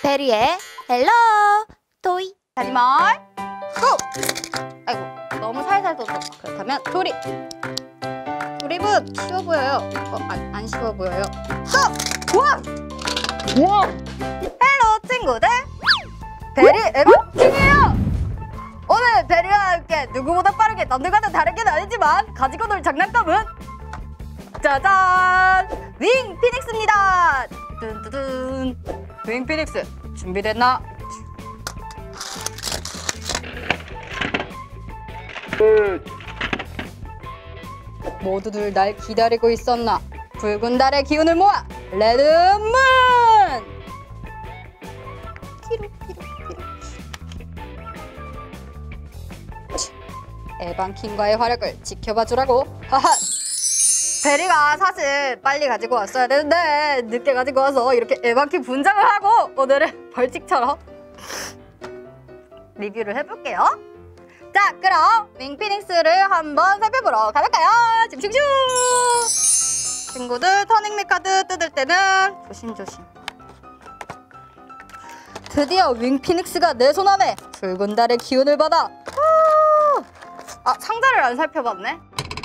베리의 헬로 토이. 하지만 고! 아이고, 너무 살살 떴다. 그렇다면 조립. 조립은 쉬워 보여요. 안 쉬워 보여요. 우와! 우와! 헬로 친구들, 베리 에바킹이에요. 오늘 베리와 함께 누구보다 빠르게 남들과는 다르게는 아니지만 가지고 놀 장난감은 짜잔! 윙 피닉스입니다. 뚠뚠. 윙 피닉스 준비됐나? 모두들 날 기다리고 있었나? 붉은 달의 기운을 모아 레드문! 에반킹과의 활약을 지켜봐 주라고. 하하! 베리가 사실 빨리 가지고 왔어야 되는데 늦게 가지고 와서 이렇게 에반킹 분장을 하고 오늘은 벌칙처럼 리뷰를 해볼게요. 자, 그럼 윙피닉스를 한번 살펴보러 가볼까요? 슝슝슝! 친구들, 터닝맥 카드 뜯을 때는 조심조심. 드디어 윙피닉스가 내 손 안에 붉은 달의 기운을 받아. 상자를 안 살펴봤네.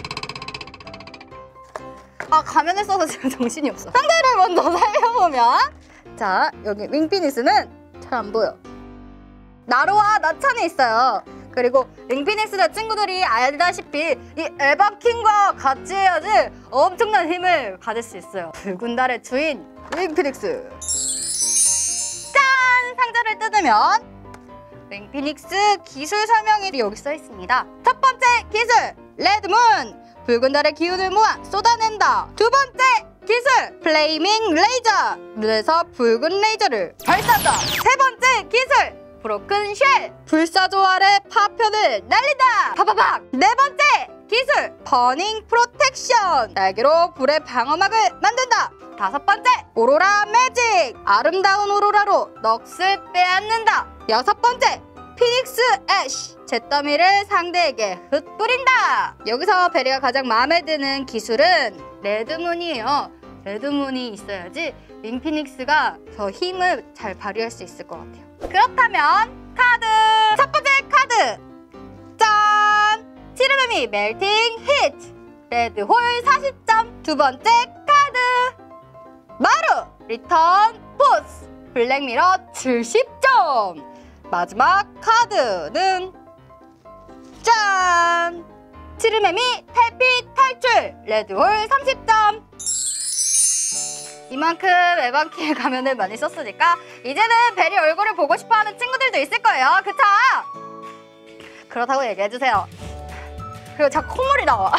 가면을 써서 지금 정신이 없어. 상자를 먼저 살펴보면, 자, 여기 윙피닉스는 잘 안 보여. 나루와 나찬이 있어요. 그리고 윙피닉스는 친구들이 알다시피 이 에반킹과 같이 해야지 엄청난 힘을 가질 수 있어요. 붉은 달의 주인 윙피닉스. 짠! 상자를 뜯으면 윙피닉스 기술 설명이 여기 써 있습니다. 첫 번째 기술 레드문, 붉은 달의 기운을 모아 쏟아낸다. 두 번째 기술 플레이밍 레이저, 눈에서 붉은 레이저를 발사한다. 세 번째 기술 브로큰 쉘, 불사조 아래 파편을 날린다. 파파박. 네 번째 기술 버닝 프로텍션, 날개로 불의 방어막을 만든다. 다섯 번째 오로라 매직, 아름다운 오로라로 넋을 빼앗는다. 여섯 번째 피닉스 애쉬, 잿더미를 상대에게 흩뿌린다. 여기서 베리가 가장 마음에 드는 기술은 레드문이에요. 레드문이 있어야지 윙피닉스가 더 힘을 잘 발휘할 수 있을 것 같아요. 그렇다면 카드! 첫 번째 카드! 짠! 치르메미 멜팅 히트! 레드홀 40점! 두 번째 카드! 마루! 리턴 포스! 블랙미러 70점! 마지막 카드는 짠! 치르메미 탈피 탈출! 레드홀 30점! 이만큼 에반킹의 가면을 많이 썼으니까 이제는 베리 얼굴을 보고 싶어하는 친구들도 있을 거예요. 그쵸? 그렇다고 얘기해주세요. 그리고 자꾸 콧물이 나와.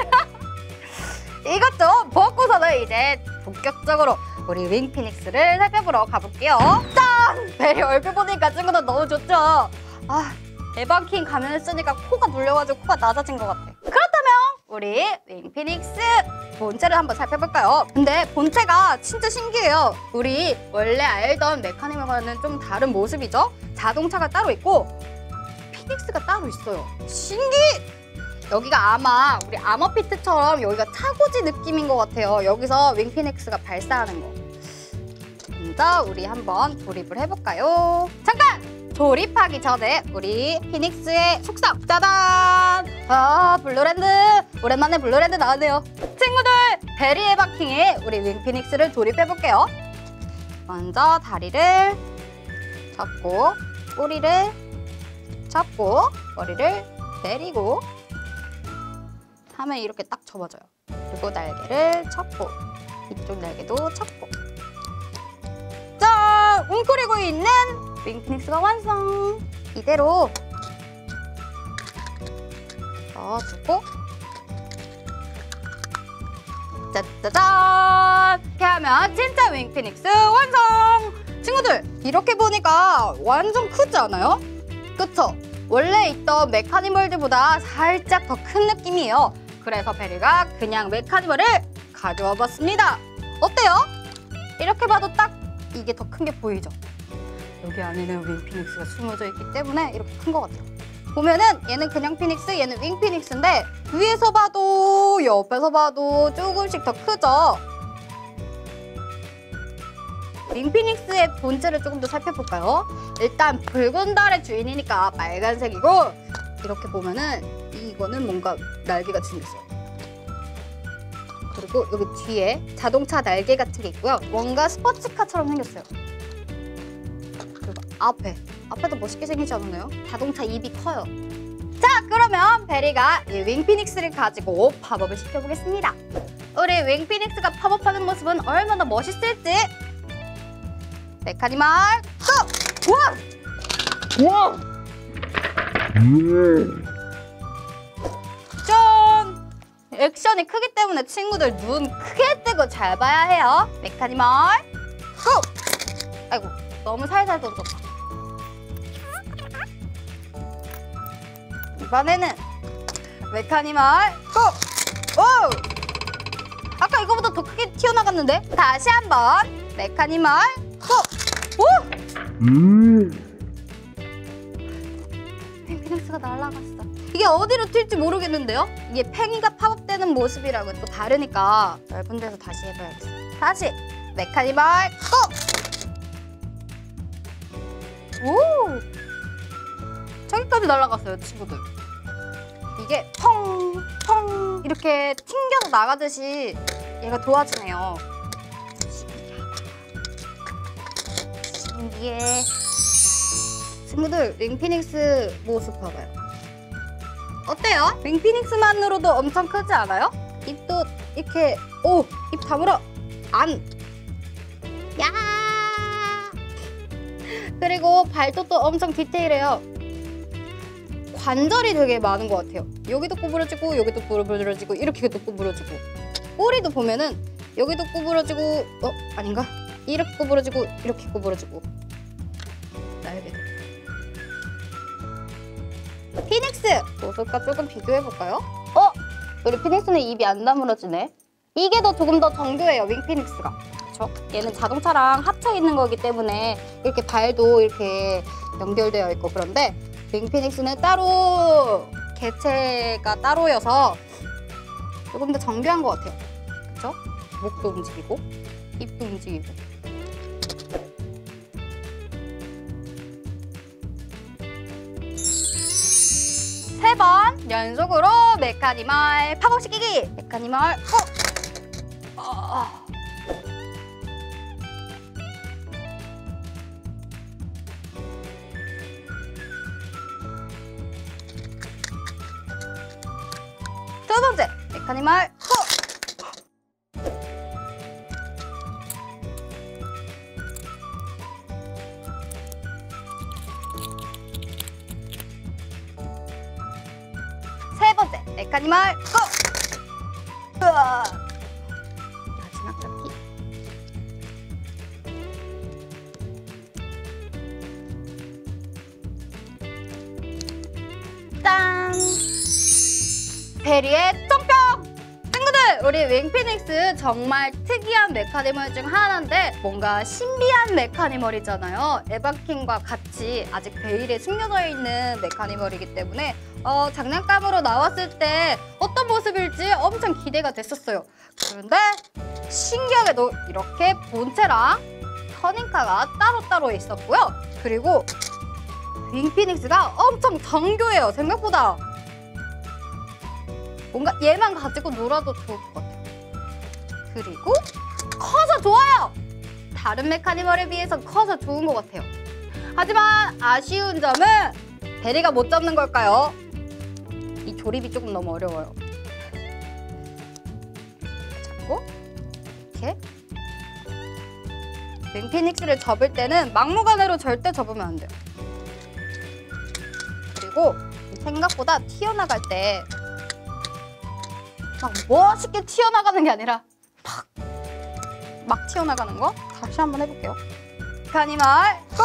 이것 좀 벗고서는 이제 본격적으로 우리 윙피닉스를 살펴보러 가볼게요. 짠! 베리 얼굴 보니까 친구들 너무 좋죠? 에반킹 가면을 쓰니까 코가 눌려가지고 코가 낮아진 것 같아. 그렇다면 우리 윙피닉스 본체를 한번 살펴볼까요? 근데 본체가 진짜 신기해요. 우리 원래 알던 메카니즘과는 좀 다른 모습이죠? 자동차가 따로 있고 피닉스가 따로 있어요. 신기! 여기가 아마 우리 아머피트처럼 여기가 차고지 느낌인 것 같아요. 여기서 윙피닉스가 발사하는 거. 먼저 우리 한번 조립을 해볼까요? 잠깐! 조립하기 전에 우리 피닉스의 속성! 짜잔! 블루랜드! 오랜만에 블루랜드 나왔네요. 친구들! 베리 에반킹에 우리 윙피닉스를 조립해볼게요. 먼저 다리를 잡고 꼬리를 잡고 머리를 내리고 하면 이렇게 딱 접어져요. 그리고 날개를 접고 이쪽 날개도 접고 짠! 웅크리고 있는 윙피닉스가 완성! 이대로 넣어주고 짜자잔! 이렇게 하면 진짜 윙피닉스 완성! 친구들, 이렇게 보니까 완전 크지 않아요? 그쵸? 원래 있던 메카니멀들보다 살짝 더 큰 느낌이에요. 그래서 베리가 그냥 메카니멀을 가져와 봤습니다. 어때요? 이렇게 봐도 딱 이게 더 큰 게 보이죠? 여기 안에는 윙피닉스가 숨어져 있기 때문에 이렇게 큰 것 같아요. 보면은 얘는 그냥 피닉스, 얘는 윙피닉스인데 위에서 봐도 옆에서 봐도 조금씩 더 크죠? 윙피닉스의 본체를 조금 더 살펴볼까요? 일단 붉은 달의 주인이니까 빨간색이고, 이렇게 보면은 이거는 뭔가 날개가 생겼어요. 그리고 여기 뒤에 자동차 날개 같은 게 있고요. 뭔가 스포츠카처럼 생겼어요. 그리고 앞에도 멋있게 생기지 않았나요? 자동차 입이 커요. 자, 그러면 베리가 이 윙피닉스를 가지고 팝업을 시켜보겠습니다. 우리 윙피닉스가 팝업하는 모습은 얼마나 멋있을지. 메카니멀 고! 우와! 짠! 액션이 크기 때문에 친구들 눈 크게 뜨고 잘 봐야 해요. 메카니멀 고! 아이고, 너무 살살 던졌다. 이번에는 메카니멀 고! 오! 아까 이거보다 더 크게 튀어나갔는데? 다시 한번 메카니멀 고! 오! 윙피닉스가 날아갔어. 이게 어디로 튈지 모르겠는데요? 이게 팽이가 팝업되는 모습이랑은 또 다르니까 넓은 데서 다시 해봐야겠어. 다시 메카니멀 고! 오! 저기까지 날아갔어요, 친구들. 이게 펑펑 이렇게 튕겨서 나가듯이 얘가 도와주네요. 신기해. 친구들, 윙피닉스 모습 봐봐요. 어때요? 윙피닉스만으로도 엄청 크지 않아요? 입도 이렇게 입 다물어. 안. 야. 그리고 발톱도 엄청 디테일해요. 관절이 되게 많은 것 같아요. 여기도 구부러지고 여기도 구부러지고 이렇게도 구부러지고, 꼬리도 보면은 여기도 구부러지고 아닌가? 이렇게 구부러지고 이렇게 구부러지고. 날개도. 피닉스! 모습과 조금 비교해볼까요? 우리 피닉스는 입이 안 다물어지네. 이게 조금 더 정교해요, 윙피닉스가. 그쵸? 얘는 자동차랑 합쳐 있는 거기 때문에 이렇게 발도 이렇게 연결되어 있고, 그런데 윙피닉스는 따로 개체가 따로여서 조금 더 정교한 것 같아요. 그쵸? 목도 움직이고 입도 움직이고. 세 번 연속으로 메카니멀 팝업시키기! 메카니멀 두 번째 메카니멀 세 번째 메카니멀 마지막 잡기. 짠! 베리의 점평! 친구들, 우리 윙피닉스 정말 특이한 메카니멀 중 하나인데 뭔가 신비한 메카니멀이잖아요. 에바킹과 같이 아직 베일에 숨겨져 있는 메카니멀이기 때문에 장난감으로 나왔을 때 어떤 모습일지 엄청 기대가 됐었어요. 그런데 신기하게도 이렇게 본체랑 터닝카가 따로따로 있었고요. 그리고 윙피닉스가 엄청 정교해요, 생각보다. 뭔가 얘만 가지고 놀아도 좋을 것 같아요. 그리고 커서 좋아요! 다른 메카니멀에 비해서 커서 좋은 것 같아요. 하지만 아쉬운 점은 베리가 못 잡는 걸까요? 이 조립이 조금 너무 어려워요. 잡고 이렇게 윙피닉스를 접을 때는 막무가내로 절대 접으면 안 돼요. 그리고 생각보다 튀어나갈 때 막 멋있게 튀어나가는 게 아니라 막 튀어나가는 거 다시 한번 해볼게요. 메카니멀 고!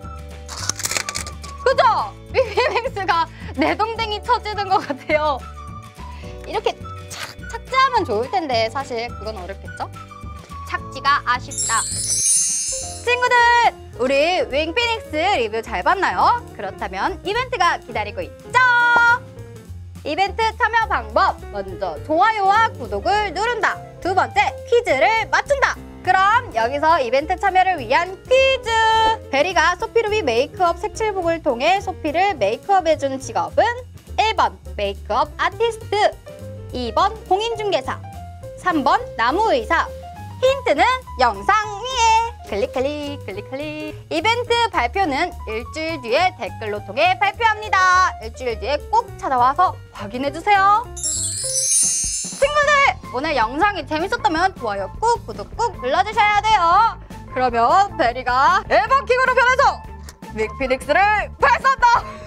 그죠? 윙피닉스가 내동댕이 쳐지는 것 같아요. 이렇게 착지하면 좋을 텐데 사실 그건 어렵겠죠? 착지가 아쉽다. 친구들, 우리 윙피닉스 리뷰 잘 봤나요? 그렇다면 이벤트가 기다리고 있죠? 이벤트 참여 방법, 먼저 좋아요와 구독을 누른다. 두 번째, 퀴즈를 맞춘다. 그럼 여기서 이벤트 참여를 위한 퀴즈! 베리가 소피루비 메이크업 색칠북을 통해 소피를 메이크업해준 직업은 1번 메이크업 아티스트, 2번 공인중개사, 3번 나무의사. 힌트는 영상 위에 클릭. 이벤트 발표는 일주일 뒤에 댓글로 통해 발표합니다. 일주일 뒤에 꼭 찾아와서 확인해주세요. 친구들! 오늘 영상이 재밌었다면 좋아요 꾹, 구독 꾹 눌러주셔야 돼요. 그러면 베리가 에버킹으로 변해서 윙피닉스를 발사한다!